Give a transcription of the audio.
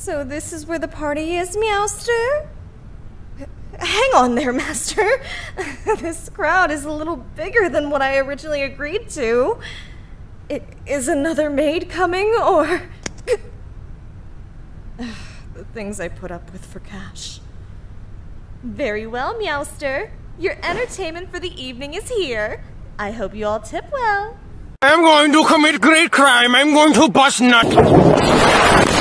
So this is where the party is, Meowster? Hang on there, Master. This crowd is a little bigger than what I originally agreed to. Is another maid coming, or... the things I put up with for cash. Very well, Meowster. Your entertainment for the evening is here. I hope you all tip well. I'm going to commit great crime. I'm going to bust nuts.